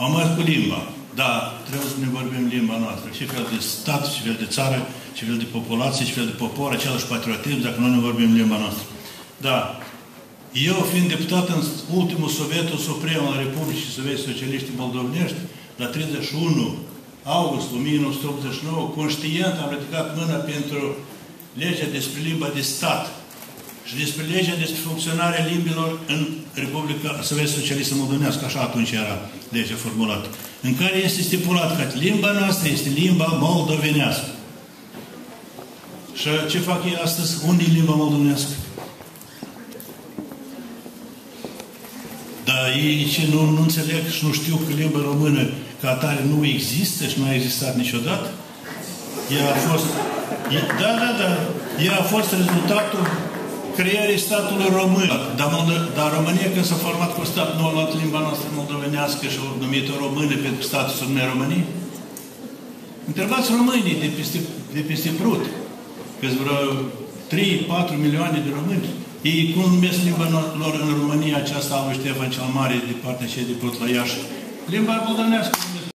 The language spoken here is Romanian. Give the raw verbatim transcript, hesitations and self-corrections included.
Au mers cu limba. Da, trebuie să ne vorbim limba noastră. Ce fel de stat, ce fel de țară, ce fel de populație, ce fel de popor, același patriotism, dacă nu ne vorbim limba noastră. Da. Eu, fiind deputat în ultimul Sovietul Suprem al Republicii Sovietice Socialiști Moldovenești, la treizeci și unu august o mie nouă sute optzeci și nouă, conștient am ridicat mâna pentru legea despre limba de stat și despre legea despre funcționarea limbilor în Republica Sovietică Socialistă Moldovenească, așa atunci era legea formulată, în care este stipulat că limba noastră este limba moldovenească. Și ce fac ei astăzi? Unde e limba moldovenească? Dar ei ce nu, nu înțeleg și nu știu că limba română ca atare nu există și nu a existat niciodată. Ea a fost... Da, da, da. Ea a fost rezultatul creării statului român. Dar, dar România, când s-a format cu stat, nu a luat limba noastră moldovenească și a numit-o română pentru statusul numei României? Întrebați românii de peste, de peste Prut, că-s vreo trei patru milioane de români. Ei cum numesc limba lor în România aceasta a lui Ștefan cel Mare de partea aceea de Prut la Iași? Limba moldovenească.